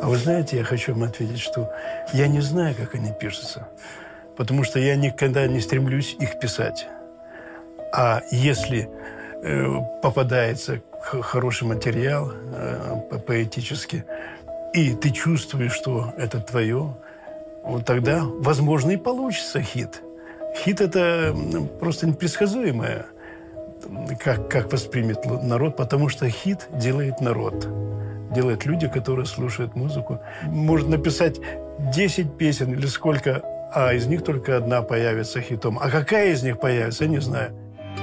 А вы знаете, я хочу вам ответить, что я не знаю, как они пишутся, потому что я никогда не стремлюсь их писать. А если попадается хороший материал поэтически, и ты чувствуешь, что это твое, вот тогда, возможно, и получится хит. Хит – это просто непредсказуемое, как воспримет народ, потому что хит делает народ. Делают люди, которые слушают музыку. Может написать 10 песен или сколько, а из них только одна появится хитом. А какая из них появится, я не знаю.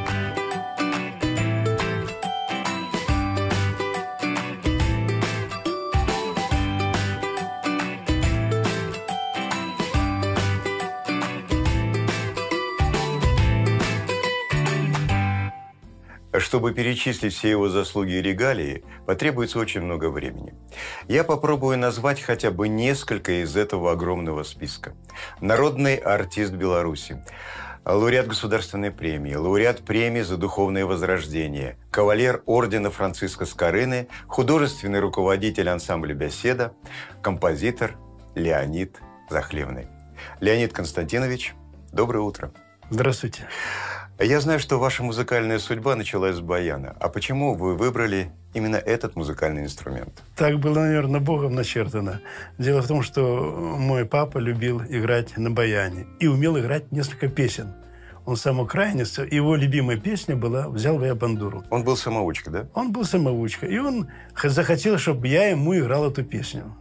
Чтобы перечислить все его заслуги и регалии, потребуется очень много времени. Я попробую назвать хотя бы несколько из этого огромного списка. Народный артист Беларуси, лауреат государственной премии, лауреат премии за духовное возрождение, кавалер ордена Франциска Скорыны, художественный руководитель ансамбля «Беседа», композитор Леонид Захлевный. Леонид Константинович, доброе утро. Здравствуйте. Я знаю, что ваша музыкальная судьба началась с баяна. А почему вы выбрали именно этот музыкальный инструмент? Так было, наверное, Богом начертано. Дело в том, что мой папа любил играть на баяне и умел играть несколько песен. Он самоукраинец, его любимая песня была «Взял бы я бандуру». Он был самоучка, да? Он был самоучка. И он захотел, чтобы я ему играл эту песню.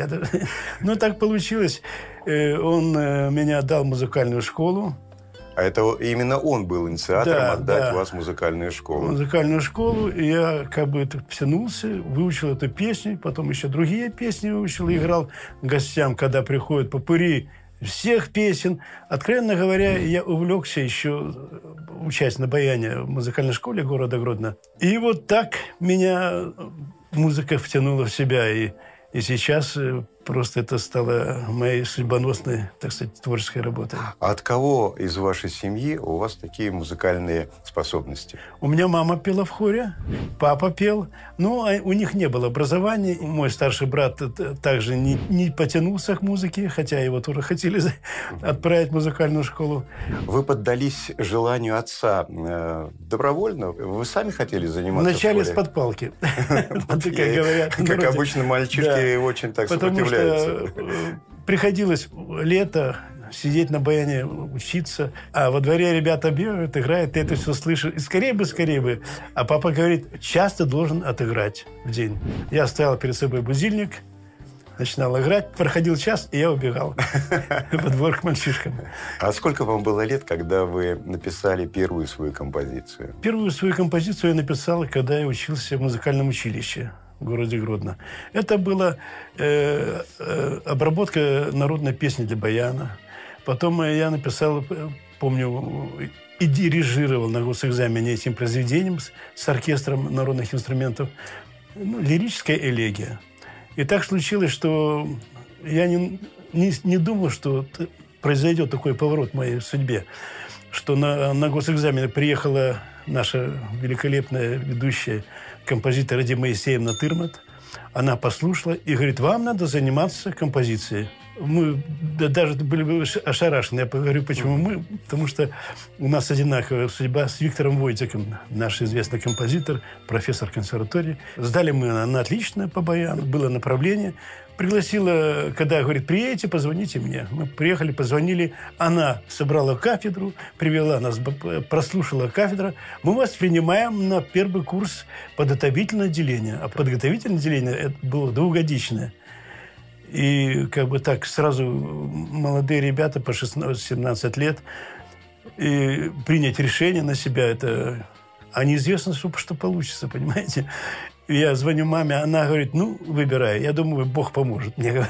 Ну, так получилось. Он меня отдал в музыкальную школу. А это именно он был инициатором отдать вас в музыкальную школу. Музыкальную школу. И я как бы втянулся, выучил эту песню, потом еще другие песни выучил, и играл гостям, когда приходят попурри всех песен. Откровенно говоря, я увлекся еще учась на баяне в музыкальной школе города Гродно. И вот так меня музыка втянула в себя. И сейчас просто это стало моей судьбоносной, так сказать, творческой работой. А от кого из вашей семьи у вас такие музыкальные способности? У меня мама пела в хоре, папа пел. Но у них не было образования. Мой старший брат также не потянулся к музыке, хотя его тоже хотели отправить в музыкальную школу. Вы поддались желанию отца добровольно? Вы сами хотели заниматься вначале в хоре? Вначале с подпалки. Как говорят. Как обычно, мальчишки очень так сопротивляются. Потому что приходилось лето сидеть на баяне, учиться. А во дворе ребята бегают, играют, ты это все слышишь. И скорее бы. А папа говорит, часто должен отыграть в день. Я ставил перед собой будильник, начинал играть, проходил час, и я убегал во двор к мальчишкам. А сколько вам было лет, когда вы написали первую свою композицию? Первую свою композицию я написал, когда я учился в музыкальном училище в городе Гродно. Это была обработка народной песни для баяна. Потом я написал, помню, и дирижировал на госэкзамене этим произведением с оркестром народных инструментов. Лирическая элегия. И так случилось, что я не думал, что произойдет такой поворот в моей судьбе, что на госэкзамене приехала наша великолепная ведущая композитор Ради Моисеевна Тырмат. Она послушала и говорит, вам надо заниматься композицией. Мы даже были ошарашены. Я говорю, почему мы? Потому что у нас одинаковая судьба с Виктором Войтиком, наш известный композитор, профессор консерватории. Сдали мы на отлично по баяну, было направление. Пригласила, когда, говорит, приедете, позвоните мне. Мы приехали, позвонили. Она собрала кафедру, привела нас, прослушала кафедра. Мы вас принимаем на первый курс подготовительного отделения. А подготовительное отделение это было двухгодичное. И как бы так сразу молодые ребята по 16-17 лет и принять решение на себя, это... А неизвестно, что получится, понимаете? Я звоню маме, она говорит, выбирай. Я думаю, Бог поможет мне.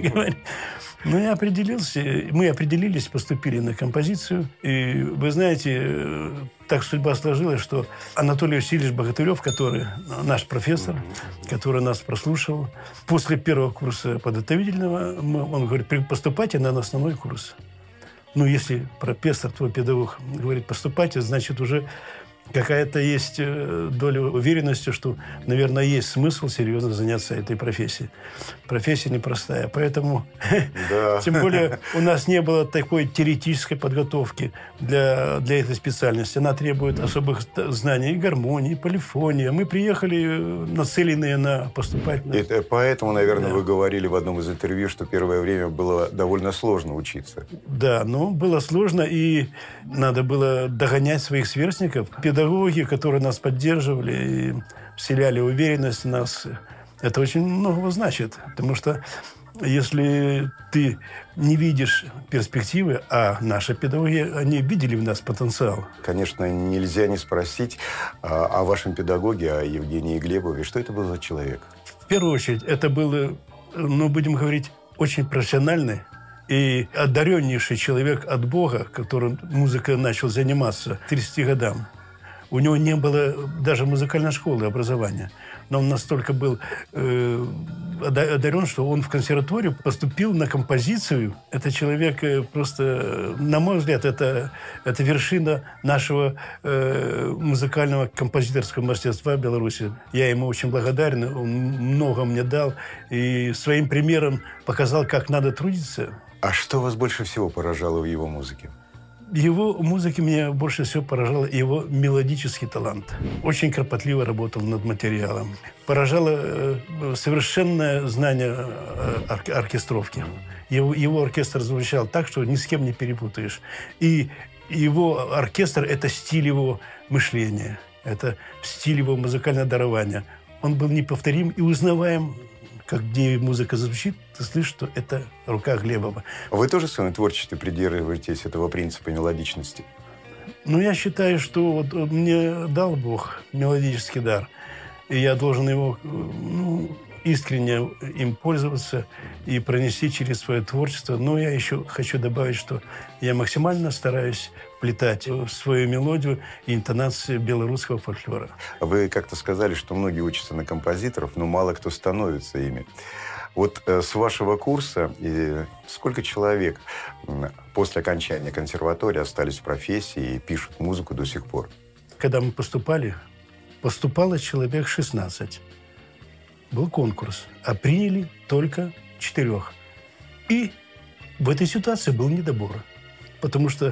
Я определился, мы определились, поступили на композицию. И вы знаете, так судьба сложилась, что Анатолий Васильевич Богатырев, который наш профессор, который нас прослушал, после первого курса подготовительного, он говорит, поступайте на основной курс. Если профессор, твой педагог говорит, поступайте, значит, уже какая-то есть доля уверенности, что, наверное, есть смысл серьезно заняться этой профессией. Профессия непростая. Поэтому, тем более, у нас не было такой теоретической подготовки для этой специальности. Она требует особых знаний и гармонии, и полифонии. Мы приехали нацеленные на поступать. Это поэтому, наверное, вы говорили в одном из интервью, что первое время было довольно сложно учиться. Да, но было сложно, и надо было догонять своих сверстников. Педагоги, которые нас поддерживали и вселяли уверенность в нас, это очень многого значит. Потому что если ты не видишь перспективы, а наши педагоги, они видели в нас потенциал. Конечно, нельзя не спросить о вашем педагоге, о Евгении Глебове. Что это был за человек? В первую очередь, это был, будем говорить, очень профессиональный и одареннейший человек от Бога, которым музыкой начал заниматься к 30 годам. У него не было даже музыкальной школы образования. Но он настолько был одарен, что он в консерваторию поступил на композицию. Это человек просто, на мой взгляд, это вершина нашего музыкального композиторского мастерства в Беларуси. Я ему очень благодарен, он много мне дал и своим примером показал, как надо трудиться. А что вас больше всего поражало в его музыке? Его музыке меня больше всего поражал его мелодический талант. Очень кропотливо работал над материалом. Поражало совершенное знание оркестровки. Его оркестр звучал так, что ни с кем не перепутаешь. И его оркестр – это стиль его мышления, это стиль его музыкального дарования. Он был неповторим и узнаваем. Где музыка звучит, ты слышишь, что это рука Глебова. Вы тоже в своем творчестве придерживаетесь этого принципа мелодичности? Я считаю, что вот мне дал Бог мелодический дар, и я должен его искренне им пользоваться и пронести через свое творчество. Но я еще хочу добавить, что я максимально стараюсь вплетать в свою мелодию и интонации белорусского фольклора. Вы как-то сказали, что многие учатся на композиторов, но мало кто становится ими. Вот с вашего курса сколько человек после окончания консерватории остались в профессии и пишут музыку до сих пор? Когда мы поступало человек 16. Был конкурс, а приняли только 4. И в этой ситуации был недобор. Потому что,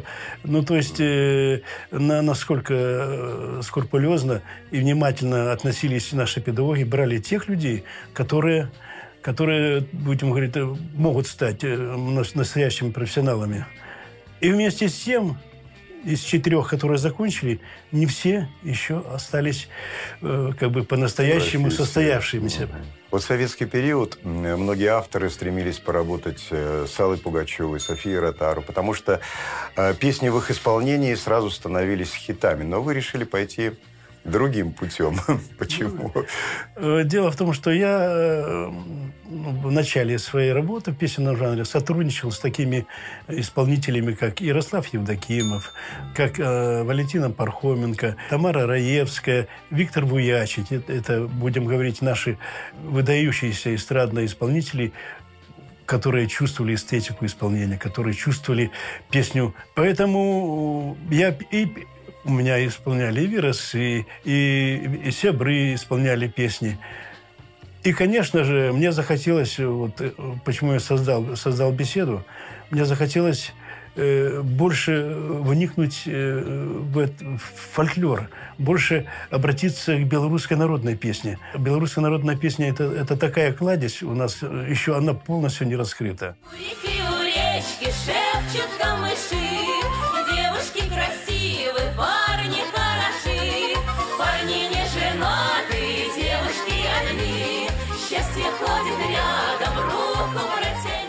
насколько скрупулезно и внимательно относились наши педагоги, брали тех людей, которые, будем говорить, могут стать настоящими профессионалами. И вместе с тем, из 4, которые закончили, не все еще остались по-настоящему состоявшимися. Вот в советский период многие авторы стремились поработать с Аллой Пугачевой, Софией Ротару, потому что песни в их исполнении сразу становились хитами. Но вы решили пойти другим путем. Почему? Дело в том, что я в начале своей работы в песенном жанре сотрудничал с такими исполнителями, как Ярослав Евдокимов, как Валентина Пархоменко, Тамара Раевская, Виктор Вуячич. Это, будем говорить, наши выдающиеся эстрадные исполнители, которые чувствовали эстетику исполнения, которые чувствовали песню. Поэтому у меня исполняли и Виросы, и Сябры исполняли песни. И, конечно же, мне захотелось, почему я создал беседу, мне захотелось больше вникнуть в фольклор, больше обратиться к белорусской народной песне. Белорусская народная песня – это такая кладезь у нас, еще она полностью не раскрыта. У речки шепчут камыши, девушки красивые, парни хороши, парни не женаты, девушки одни, счастье ходит рядом, руку протяни.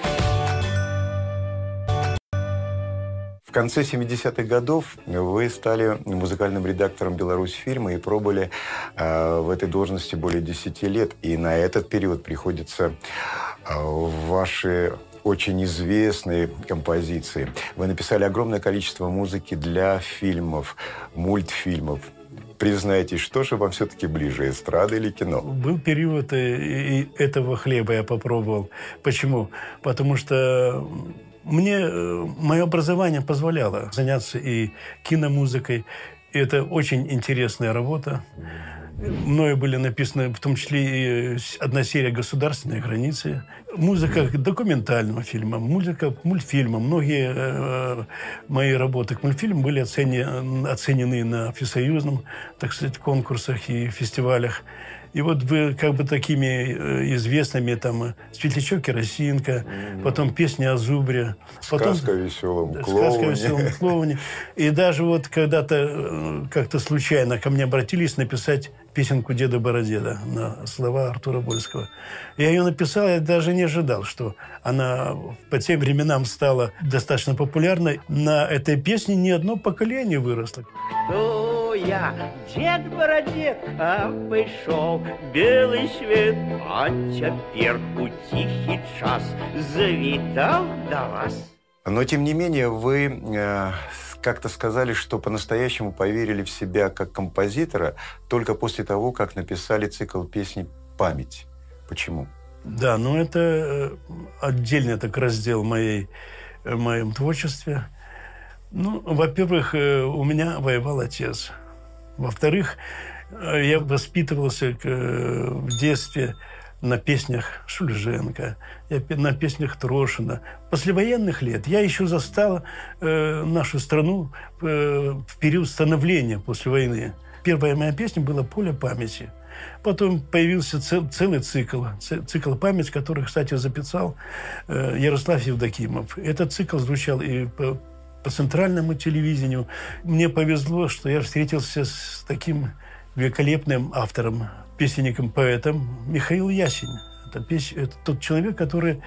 В конце 70-х годов вы стали музыкальным редактором «Беларусьфильма» и пробыли в этой должности более 10 лет. И на этот период приходится ваши очень известные композиции. Вы написали огромное количество музыки для фильмов, мультфильмов. Признайтесь, что же вам все-таки ближе, эстрада или кино? Был период, и этого хлеба я попробовал. Почему? Потому что мое образование позволяло заняться и киномузыкой, И это очень интересная работа. Мною были написаны, в том числе, и одна серия «Государственные границы». Музыка к документальным фильмам, музыка к мультфильмам. Многие мои работы к мультфильмам были оценены на всесоюзном, так сказать, конкурсах и фестивалях. И вот вы как бы такими известными, там, «Светлячок Керосинка», потом «Песня о зубре». Потом «Сказка о веселом клоуне». «Сказка о веселом клоуне». И даже вот когда-то как-то случайно ко мне обратились написать песенку «Деда Бородеда» на слова Артура Больского. Я ее написал, я даже не ожидал, что она по тем временам стала достаточно популярной. На этой песне ни одно поколение выросло. Я, дед Бородед, обійшов білий світ, а тепер у тихий час завітав до вас. Но, тем не менее, вы как-то сказали, что по-настоящему поверили в себя как композитора только после того, как написали цикл песни «Память». Почему? Да, ну это отдельный так раздел в моем творчестве. Ну, во-первых, у меня воевал отец. Во-вторых, я воспитывался в детстве на песнях Шульженко, на песнях Трошина. Послевоенных лет я еще застал нашу страну в период становления после войны. Первая моя песня была «Поле памяти». Потом появился целый цикл «Память», который, кстати, записал Ярослав Евдокимов. Этот цикл звучал и по центральному телевидению. Мне повезло, что я встретился с таким великолепным автором, песенником, поэтом Михаил Ясень. Это тот человек, который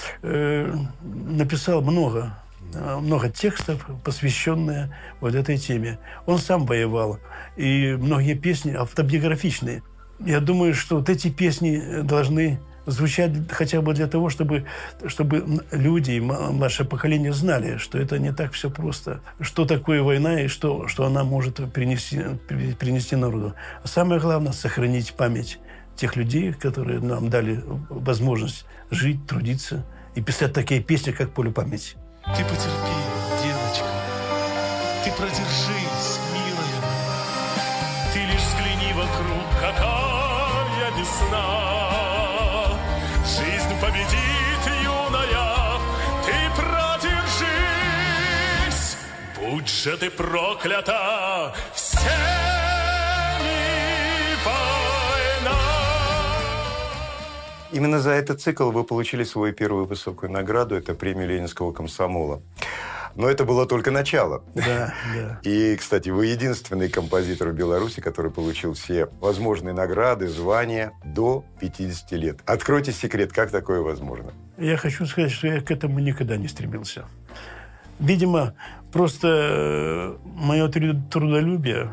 написал много текстов, посвященных вот этой теме. Он сам воевал, и многие песни автобиографичные. Я думаю, что вот эти песни должны звучать хотя бы для того, чтобы люди и младшее поколение знали, что это не так все просто. Что такое война и что она может принести народу. А самое главное – сохранить память тех людей, которые нам дали возможность жить, трудиться и писать такие песни, как «Поле памяти». Ты потерпи, девочка, ты продержись, милая. Ты лишь взгляни вокруг, какая весна. Жизнь победит, юная, ты продержись. Будь же ты проклята всеми, война. Именно за этот цикл вы получили свою первую высокую награду. Это премию Ленинского комсомола. Но это было только начало. Да, да. И, кстати, вы единственный композитор в Беларуси, который получил все возможные награды, звания до 50 лет. Откройте секрет, как такое возможно? Я хочу сказать, что я к этому никогда не стремился. Видимо, просто мое трудолюбие,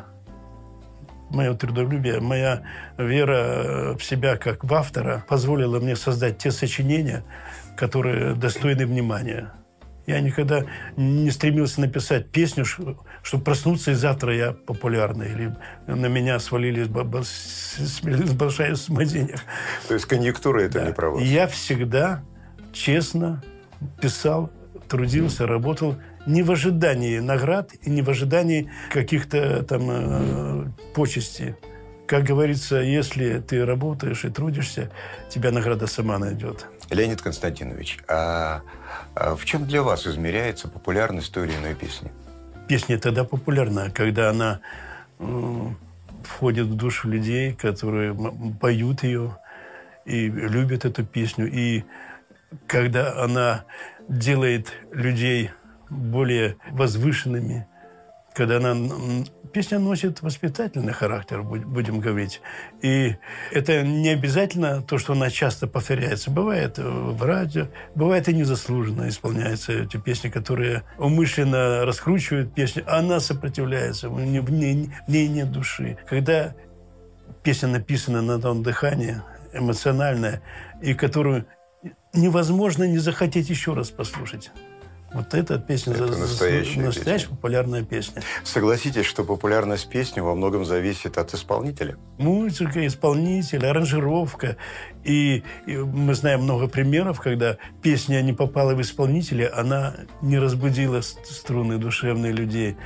моя вера в себя как в автора позволила мне создать те сочинения, которые достойны внимания. Я никогда не стремился написать песню, чтобы проснуться, и завтра я популярный, или на меня свалились большая сумма денег. То есть конъюнктура это Да. не про вас? Я всегда честно писал, трудился, работал не в ожидании наград и не в ожидании каких-то там почестей. Как говорится, если ты работаешь и трудишься, тебя награда сама найдет. Леонид Константинович, а в чем для вас измеряется популярность той или иной песни? Песня тогда популярна, когда она входит в душу людей, которые поют ее и любят эту песню. И когда она делает людей более возвышенными, когда песня носит воспитательный характер, будем говорить. И это не обязательно то, что она часто повторяется. Бывает в радио, бывает и незаслуженно исполняются эти песни, которые умышленно раскручивают песню, а она сопротивляется, в ней нет души. Когда песня написана на одном дыхании, эмоциональная, и которую невозможно не захотеть еще раз послушать. Вот эта песня это настоящая популярная песня. Согласитесь, что популярность песни во многом зависит от исполнителя? Музыка, исполнитель, аранжировка. И мы знаем много примеров, когда песня не попала в исполнителя, она не разбудила струны душевные людей.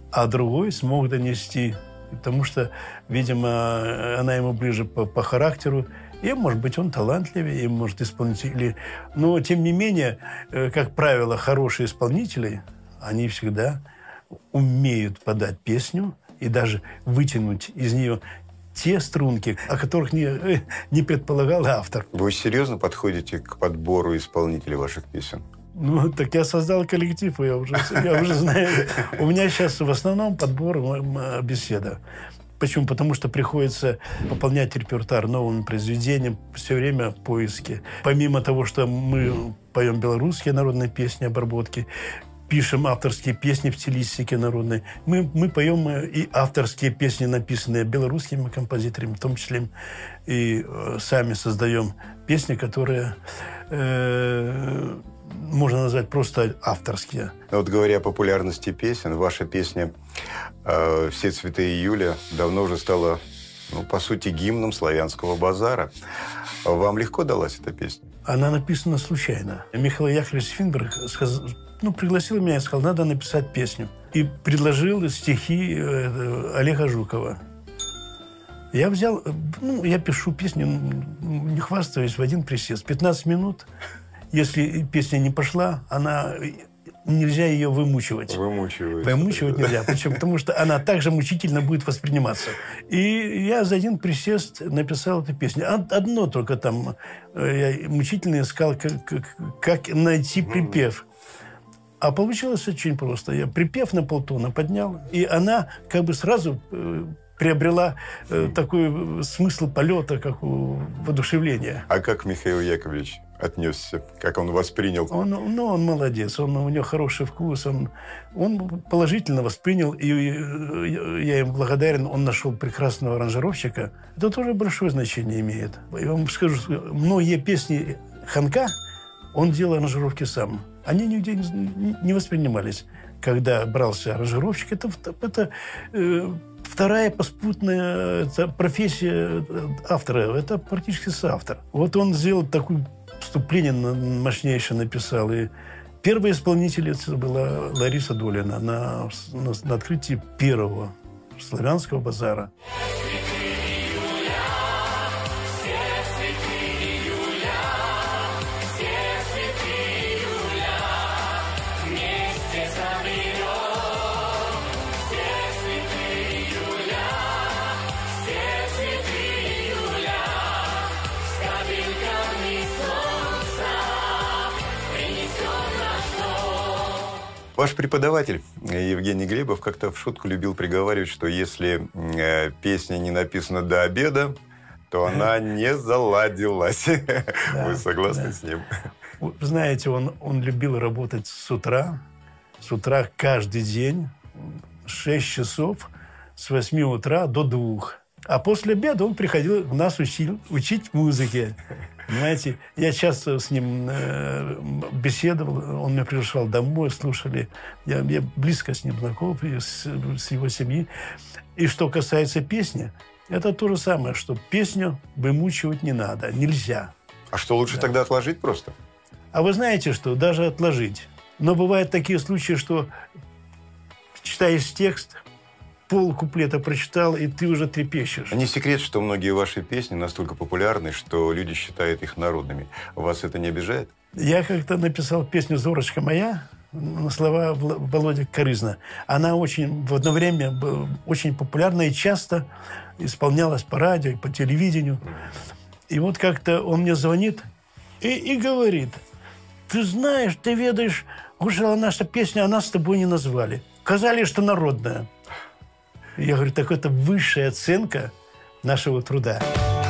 а другой смог донести. Потому что, видимо, она ему ближе по характеру. И, может быть, он талантливее, и, может, исполнитель. Но, тем не менее, как правило, хорошие исполнители, они всегда умеют подать песню и даже вытянуть из нее те струнки, о которых не предполагал автор. Вы серьезно подходите к подбору исполнителей ваших песен? Ну, так я создал коллектив, я уже знаю. У меня сейчас в основном подбор беседа. Почему? Потому что приходится пополнять репертуар новыми произведениями, все время поиски. Помимо того, что мы поем белорусские народные песни, обработки, пишем авторские песни в стилистике народной, мы поем и авторские песни, написанные белорусскими композиторами, в том числе и сами создаем песни, которые можно назвать просто авторские. Вот говоря о популярности песен, ваша песня «Все цветы июля» давно уже стала, по сути, гимном славянского базара. Вам легко далась эта песня? Она написана случайно. Михаил Яковлевич Финберг пригласил меня и сказал, надо написать песню. И предложил стихи Олега Жукова. Я взял, я пишу песню, не хвастаюсь, в один присест. 15 минут. Если песня не пошла, нельзя ее вымучивать. Вымучивать нельзя. Почему? Потому что она также мучительно будет восприниматься. И я за один присест написал эту песню. Одно только там я мучительно искал, как найти припев. А получилось очень просто. Я припев на полтона поднял, и она как бы сразу приобрела такой смысл полета, как воодушевление. А как Михаил Яковлевич отнесся? Как он воспринял? Он молодец. У него хороший вкус. Он положительно воспринял. И я ему благодарен. Он нашел прекрасного аранжировщика. Это тоже большое значение имеет. Я вам скажу, многие песни Ханка он делал аранжировки сам. Они нигде не воспринимались. Когда брался аранжировщик, это вторая поспутная профессия автора. Это практически соавтор. Вот он сделал такое вступление мощнейшее написал. И первой исполнительницей была Лариса Долина на открытии первого славянского базара. Ваш преподаватель Евгений Глебов как-то в шутку любил приговаривать, что если песня не написана до обеда, то она не заладилась. Да, вы согласны с ним? Вы знаете, он любил работать с утра каждый день, 6 часов, с 8 утра до 2. А после обеда он приходил нас учить музыке. Понимаете, я часто с ним беседовал, он меня приглашал домой, слушали. Я близко с ним знаком, с его семьей. И что касается песни, это то же самое, что песню вымучивать не надо, нельзя. А что, лучше тогда отложить просто? А вы знаете, что даже отложить. Но бывают такие случаи, что читаешь текст, полкуплета прочитал, и ты уже трепещешь. Не секрет, что многие ваши песни настолько популярны, что люди считают их народными. Вас это не обижает? Я как-то написал песню «Зорочка моя» на слова Володи Корызна. Она в одно время была очень популярна и часто исполнялась по радио, по телевидению. И вот как-то он мне звонит и говорит: ты знаешь, ты ведаешь, Гушала, наша песня, а нас с тобой не назвали. Сказали, что народная. Я говорю, так это высшая оценка нашего труда.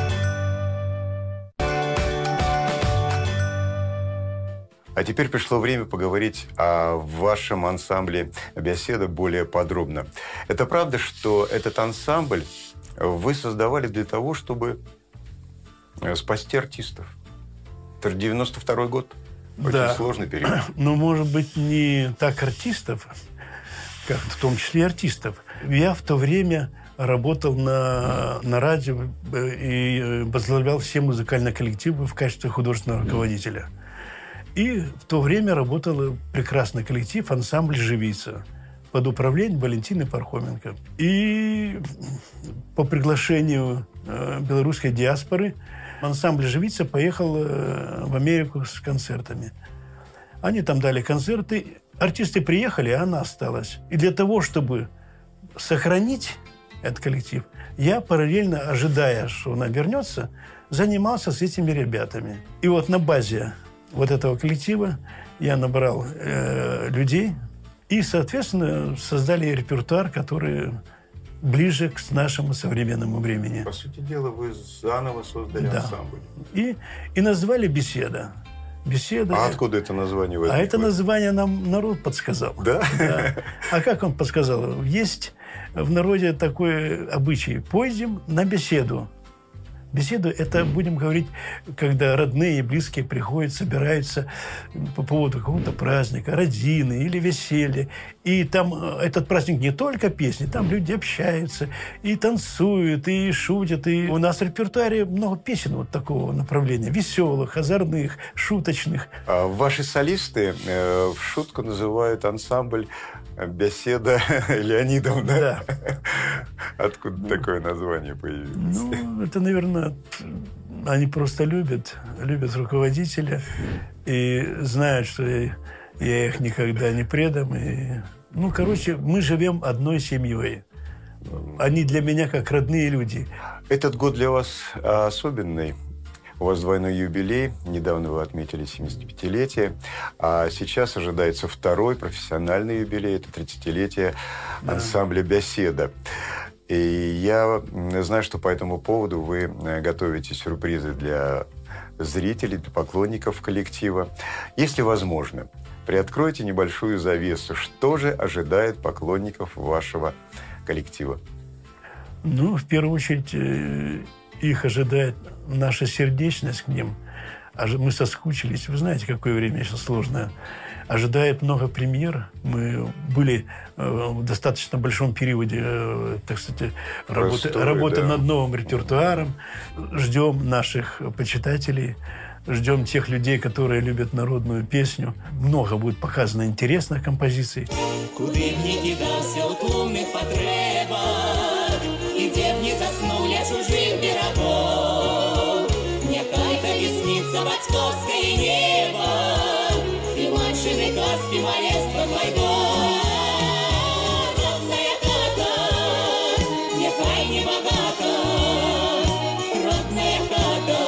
А теперь пришло время поговорить о вашем ансамбле «Беседа» более подробно. Это правда, что этот ансамбль вы создавали для того, чтобы спасти артистов? Это же 92-й год. Очень сложный период. Но, может быть, не так артистов, как в том числе и артистов. Я в то время работал на радио и возглавлял все музыкальные коллективы в качестве художественного руководителя. И в то время работал прекрасный коллектив, ансамбль «Живица». под управлением Валентины Пархоменко. И по приглашению белорусской диаспоры ансамбль «Живица» поехал в Америку с концертами. Они там дали концерты. Артисты приехали, а она осталась. И для того, чтобы сохранить этот коллектив, я параллельно, ожидая, что она вернется, занимался с этими ребятами. И вот на базе вот этого коллектива я набрал людей и, соответственно, создали репертуар, который ближе к нашему современному времени. По сути дела, вы заново создали ансамбль. И назвали «Беседа». Беседа. А откуда это название возникло? А это название нам народ подсказал. Да? Да. А как он подсказал? Есть в народе такой обычай. Пойдем на беседу. Беседу – это, будем говорить, когда родные и близкие приходят, собираются по поводу какого-то праздника, родины или веселья. И там этот праздник не только песни, там люди общаются, и танцуют, и шутят. И у нас в репертуаре много песен вот такого направления. Веселых, озорных, шуточных. А ваши солисты в шутку называют ансамбль «Беседа Леонидовна». Да. Откуда такое название появилось? Ну, это, наверное, они просто любят руководителя и знают, что я их никогда не предам. И, ну, короче, мы живем одной семьей. Они для меня как родные люди. Этот год для вас особенный. У вас двойной юбилей. Недавно вы отметили 75-летие. А сейчас ожидается второй профессиональный юбилей. Это 30-летие ансамбля «Беседа». И я знаю, что по этому поводу вы готовите сюрпризы для зрителей, для поклонников коллектива. Если возможно, приоткройте небольшую завесу. Что же ожидает поклонников вашего коллектива? Ну, в первую очередь, их ожидает наша сердечность к ним. Мы соскучились. Вы знаете, какое время сейчас сложное. Ожидает много премьер. Мы были в достаточно большом периоде, так сказать, работы над новым репертуаром. Ждем наших почитателей. Ждем тех людей, которые любят народную песню. Много будет показано интересных композиций. Куди б не кидався у тлумних потребах, і де б не заснув ля чужих берегов, нехай тобі сниться батьковське небо, і мачини казки малецтва твоего. Родная хата, нехай не богата, родная хата,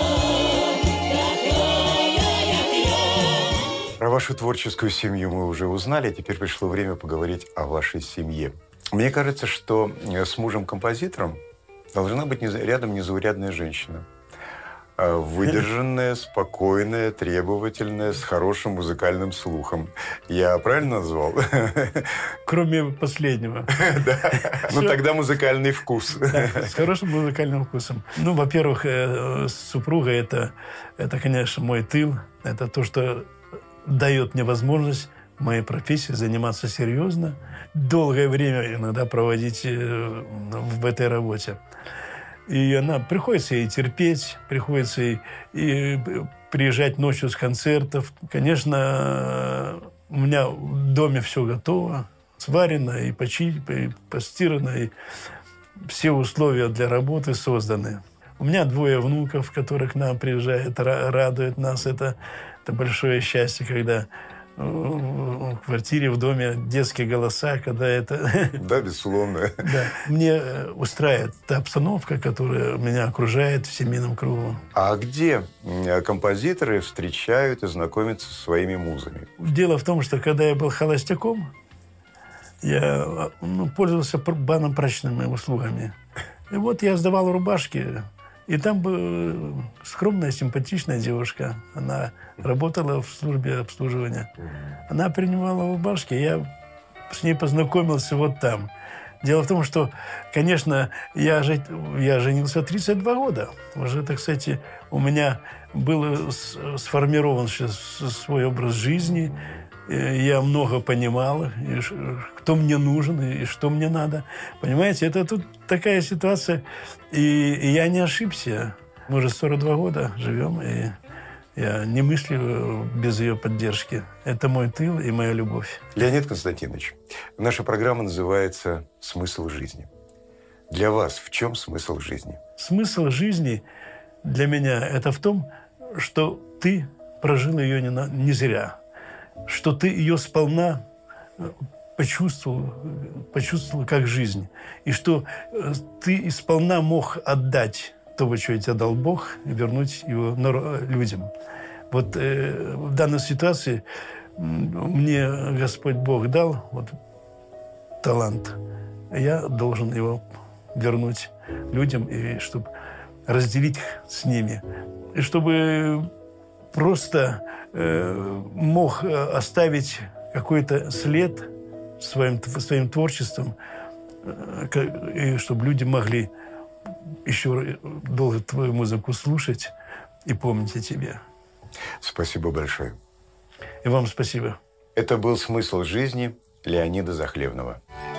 такая, як я. Про вашу творческую семью мы уже узнали, теперь пришло время поговорить о вашей семье. Мне кажется, что с мужем-композитором должна быть рядом незаурядная женщина. Выдержанная, спокойная, требовательная, с хорошим музыкальным слухом. Я правильно назвал? Кроме последнего. Да. Ну, тогда музыкальный вкус. С хорошим музыкальным вкусом. Ну, во-первых, супруга – это, конечно, мой тыл. Это то, что дает мне возможность в моей профессии заниматься серьезно, долгое время иногда проводить в этой работе. И приходится ей терпеть, приходится ей приезжать ночью с концертов. Конечно, у меня в доме все готово, сварено и постирано, и все условия для работы созданы. У меня 2 внуков, которые к нам приезжают, радуют нас. Это большое счастье, когда в квартире, в доме детские голоса, когда это... Да, безусловно. Да. Мне устраивает та обстановка, которая меня окружает в семейном кругу. А где композиторы встречают и знакомятся со своими музами? Дело в том, что когда я был холостяком, я пользовался банно-прачечными услугами. И вот я сдавал рубашки, и там была скромная, симпатичная девушка. Она работала в службе обслуживания. Она принимала рубашки, я с ней познакомился вот там. Дело в том, что, конечно, я женился в 32 года. Уже, так сказать, у меня был сформирован свой образ жизни. Я много понимал, кто мне нужен и что мне надо. Понимаете, это тут такая ситуация. И я не ошибся. Мы уже 42 года живем, и Я не мыслю без ее поддержки. Это мой тыл и моя любовь. Леонид Константинович, наша программа называется «Смысл жизни». Для вас в чем смысл жизни? Смысл жизни для меня – это в том, что ты прожил ее не зря, что ты ее сполна почувствовал как жизнь, и что ты сполна мог отдать того, что тебе дал Бог, и вернуть его людям. Вот в данной ситуации мне Господь Бог дал талант, я должен его вернуть людям, и чтобы разделить с ними, и чтобы просто мог оставить какой-то след своим творчеством, и чтобы люди могли еще долго твою музыку слушать и помнить о тебе. Спасибо большое. И вам спасибо. Это был «Смысл жизни» Леонида Захлебного.